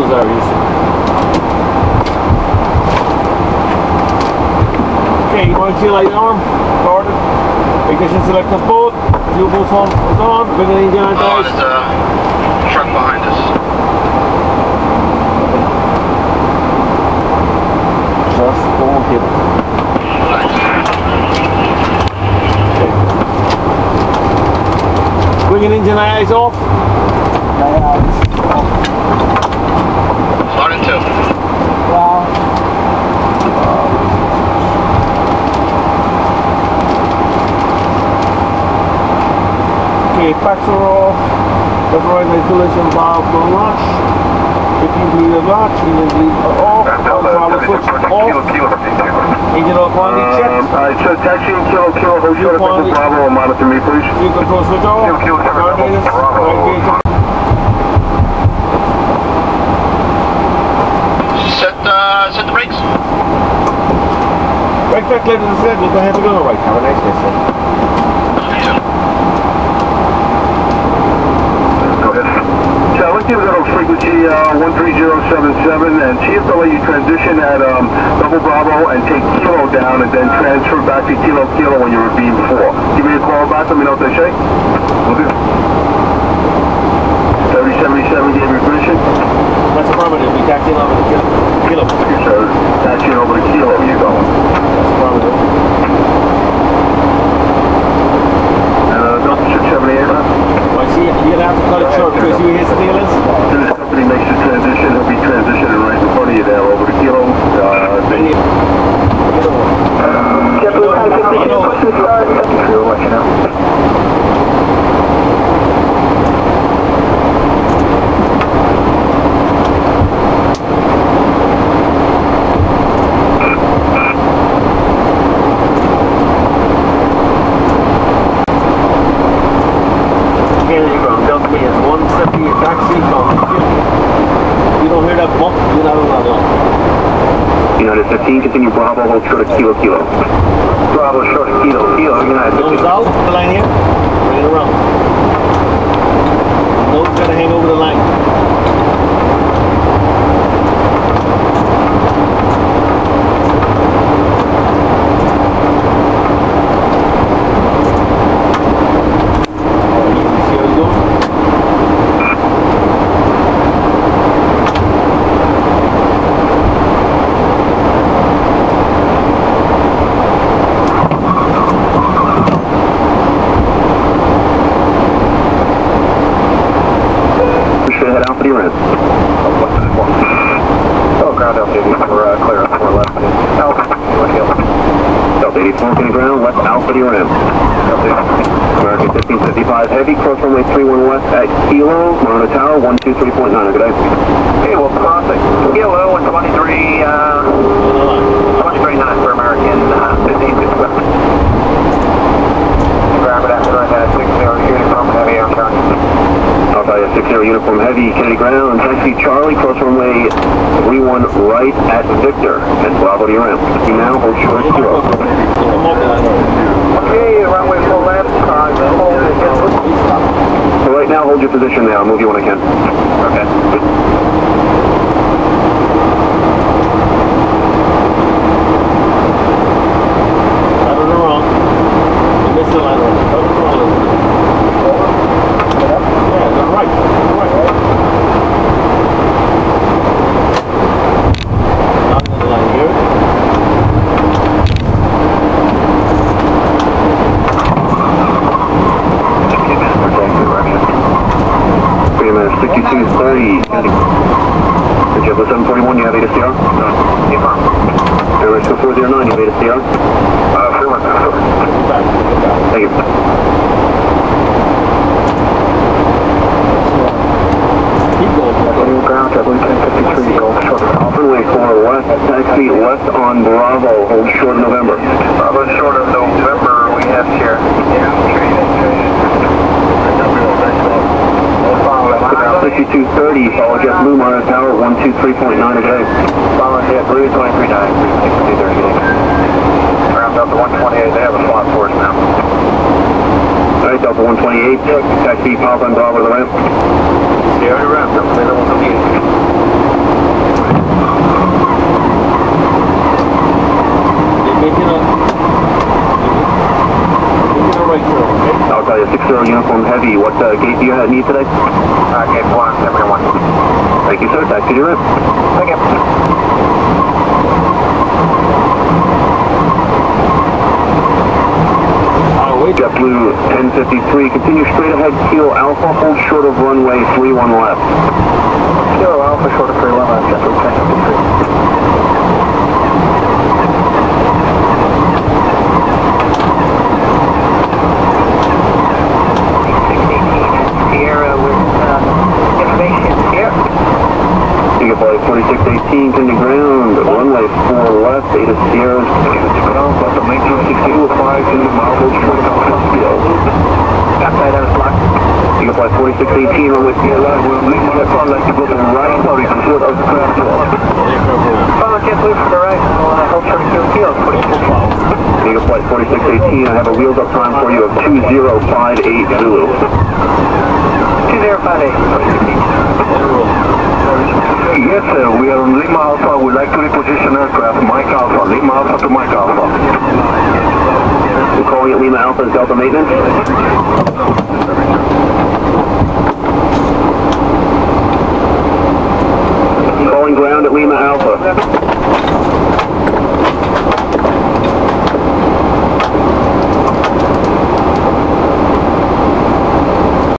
those areas. Okay, you want to see light arm? Recorded. Ignition select on both. Fuel boost on is on. Bring the engine on, guys. There's a truck behind us. Just don't hit it. Bringing engine eyes off. Start in 2. Wow. Okay, packs are off. Left right isolation valve will latch. 15 bleeder latch. Engine bleed off. Throttle switch off. Engine oil quantity checked. Alright, so taxi and kilo, hold short of Bravo and monitor me, please. Fuel control switch off. Guardrails. Right gauge. Set the brakes. Right back later to the set. We'll go ahead and go right. Have a nice day, sir. Go ahead. So I'd like to go to frequency 13077 and see if they'll let you transition at double Bravo and take kilo down and then transfer back to kilo when you were being before. Give me a call back, let me know what they say. Okay. 3077 gave you permission? That's affirmative. We taxi over to kilo. So taxiing over to kilo you're going. That's affirmative. Delta 678, huh? I see you're going to have to cut it short because you hit stealers. As soon as the company makes the transition, he'll be transitioning right in front of you there over to kilo. United 15, continue Bravo, hold short of kilo. Bravo, short of kilo, United 15. Nose out, the line here, bring it around. Nose got to hang over the line. Head out for the ramp. Oh, ground Delta 84, clear up 4 left. Delta 84, getting ground, left out for the ramp. American 1555 Heavy, cross runway 31 west at kilo, Monitor Tower 123.9, good day. Okay, well, crossing kilo 123, 139 for American 1555. Grab it after right at 60, uniform heavy, I'm turning. Alpha 60 uniform heavy, Kennedy ground, taxi Charlie, cross runway 31 right at Victor, and Bravo to your ramp. You now hold short of kilo. Okay, runway 4 left, so right now hold your position there, I'll move you when I can. Okay. Jet 741, you have ATCR? No. Airways 2409, you have ATCR? Thank you. Ground, Jet 1053, Golf short. Runway 4 west, taxi west on Bravo, hold short of November. Bravo short of November, we have here. 6230, follow JetBlue, Monitor Tower 123.9 a day. Follow JetBlue 23.9, 6230. Around Delta 128, they have a slot for us now. Alright, Delta 128, taxi Papa and Bravo to the ramp. Stay on your ramp, Delta 128. making a right turn, okay? I'll tell you, 60 Uniform Heavy, what gate do you need today? Gate 1, 71. Thank you, sir. Taxi to your route. Thank you. JetBlue 1053, continue straight ahead, Kilo Alpha, hold short of runway 31 left. Kilo Alpha, short of 31 left, JetBlue 1053. Sierra with information here. Eagle Flight 4618, turn to ground, runway 4 left, Beta Sierra, ground, left of 196205, into Marvel, short of Alpha, Outside out of block. Eagle Flight 4618, runway 4 left, we'll leave on the front, like to go to the right, sorry, short of the craft wall. Follow JetBlue from the right, hold short of Kilo, 46. Eagle Flight 4618, I have a wheels up time for you of 2058 Zulu. 2058. Yes, sir. We are on Lima Alpha. We'd like to reposition aircraft. Mike Alpha. Lima Alpha to Mike Alpha. We're calling it Lima Alpha as Delta Maintenance. Calling ground at Lima Alpha.